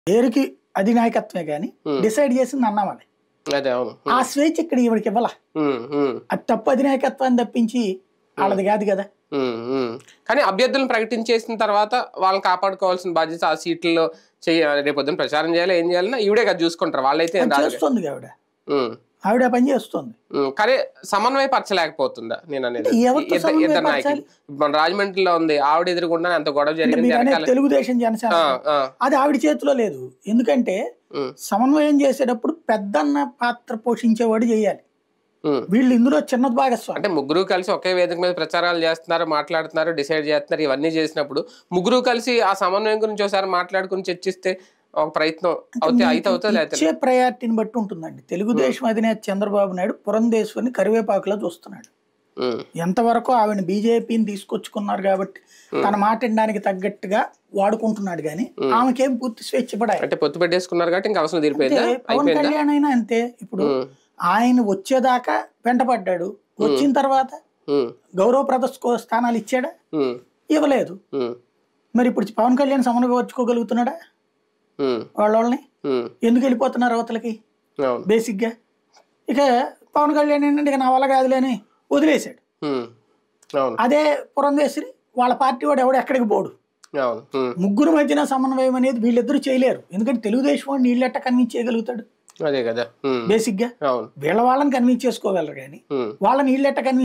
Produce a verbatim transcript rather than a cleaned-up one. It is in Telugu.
పేరుకి అధినాయకత్వమే కానీ డిసైడ్ చేసింది అన్నవాళ్ళే. ఆ స్వేచ్ఛ ఇక్కడ ఈవిడికి ఇవ్వాల. అది తప్పు అధినాయకత్వాన్ని తప్పించి వాళ్ళది కాదు కదా. కానీ అభ్యర్థులను ప్రకటించేసిన తర్వాత వాళ్ళని కాపాడుకోవాల్సిన బాధ్యత ఆ సీట్లలో చేయాలి. రేపు పొద్దున ప్రచారం చేయాలి, ఏం చేయాలన్నా ఈవిడే కదా చూసుకుంటారు. వాళ్ళైతే చేస్తుంది ఆవిడ, ఆవిడ పని చేస్తుంది. కానీ సమన్వయపరచలేకపోతుందా నేను అనేది? ఇద్దరు నాయకులు మన రాజమండ్రిలో ఉంది, ఆవిడ ఎదురుకుండా అంత గొడవ జరిగింది. తెలుగుదేశం జనసేన అది ఆవిడ చేతిలో లేదు. ఎందుకంటే సమన్వయం చేసేటప్పుడు పెద్దన్న పాత్ర పోషించేవాడు చేయాలి. వీళ్ళు ఇందులో చిన్న భాగస్వామి. అంటే ముగ్గురు కలిసి ఒకే వేదిక మీద ప్రచారాలు చేస్తున్నారు, మాట్లాడుతున్నారు, డిసైడ్ చేస్తున్నారు. ఇవన్నీ చేసినప్పుడు ముగ్గురు కలిసి ఆ సమన్వయం గురించి ఒకసారి మాట్లాడుకుని చర్చిస్తే ఒక ప్రయత్నం అవుతే అయితే అవుతుంది. ఇచ్చే ప్రయారిటీని బట్టి ఉంటుందండి. తెలుగుదేశం అధినేత చంద్రబాబు నాయుడు పురంధేశ్వరిని కరివేపాకులో చూస్తున్నాడు. ఎంతవరకు ఆవిడ బీజేపీని తీసుకొచ్చుకున్నారు కాబట్టి తన మాట వినడానికి తగ్గట్టుగా వాడుకుంటున్నాడు. కానీ ఆమెకేం పూర్తి స్వేచ్ఛ పడాలి. అంటే పొత్తు పెట్టేసుకున్నారు కాబట్టి ఇంకా అవసరం తీరిపోయిందా? పవన్ కళ్యాణ్ అయినా అంతే. ఇప్పుడు ఆయన వచ్చేదాకా వెంటపడ్డాడు, వచ్చిన తర్వాత గౌరవప్రద స్థానాలు ఇచ్చాడా? ఇవ్వలేదు. మరి ఇప్పుడు పవన్ కళ్యాణ్ సమన్వయించుకోగలుగుతున్నాడా? వాళ్ళని ఎందుకు వెళ్ళిపోతున్నారు అవతలకి? బేసిక్ గా ఇక పవన్ కళ్యాణ్ ఏంటంటే ఇక నా వల్ల కాదులేని వదిలేశాడు. అదే పురంధేశ్వరి వాళ్ళ పార్టీ వాడు ఎవడు ఎక్కడికి పోడు. ముగ్గురు మధ్యన సమన్వయం అనేది వీళ్ళిద్దరూ చేయలేరు. ఎందుకంటే తెలుగుదేశం వాడిని వీళ్ళెట్ట కన్విన్స్ చేయగలుగుతాడు? అదే కదా బేసిక్ గా వీళ్ళ వాళ్ళని కన్విన్స్ చేసుకోగలరు కానీ వాళ్ళని వీళ్ళెట్ట కన్విన్స్